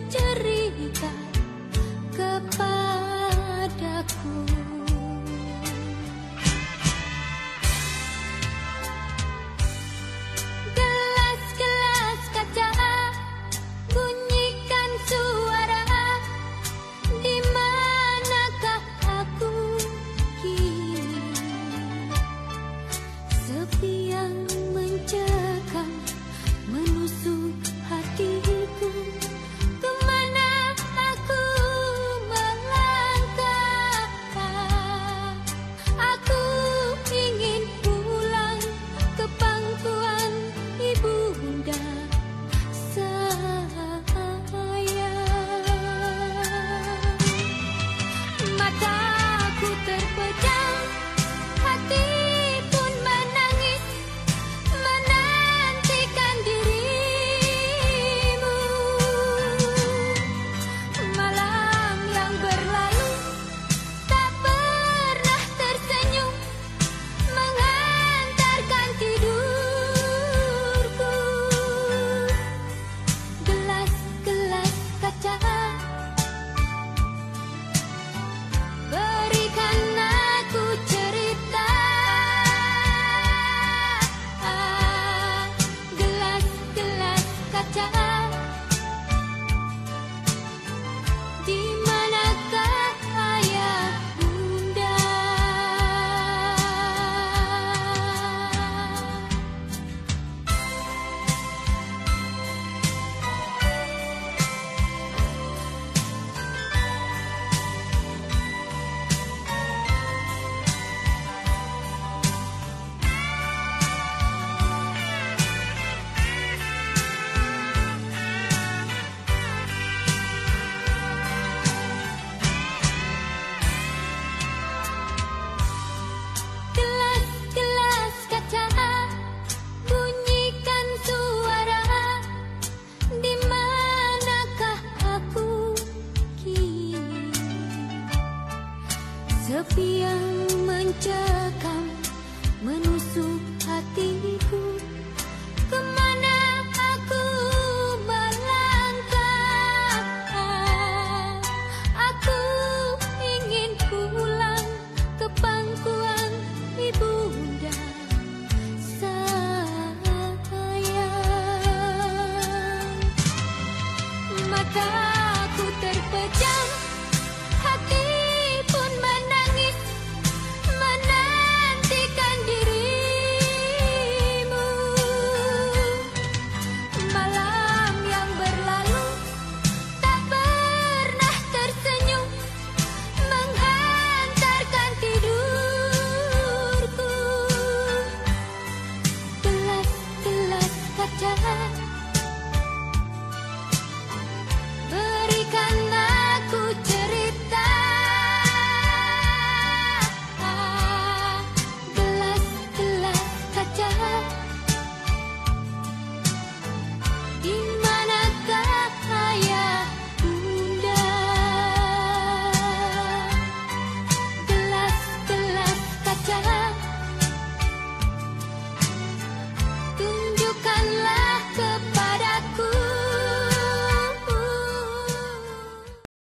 cerita kepadaku. Gelas-gelas kaca bunyikan suara, di manakah aku kini? Sepi yang mencekam menusuk hatiku. Kemana aku melangkah? Aku ingin pulang ke pangkuan ibunda sayang. Mataku terpejam, hati pun menangis, menantikan dirimu. Malam yang berlalu tak pernah tersenyum, mengantarkan tidurku. Gelas-gelas kaca, berikan aku cerita. Gelas-gelas kaca, di manakah ayah bunda? Gelas-gelas kaca bunyikan suara, di manakah aku kini? Sepi yang mencekam menusuk hatiku. Kemana aku melangkah? Aku ingin pulang ke pangkuan ibunda sayang. Mataku terpejam, hati pun menangis, menantikan dirimu. Malam yang berlalu tak pernah tersenyum, menghantarkan tidurku. Gelas-gelas kaca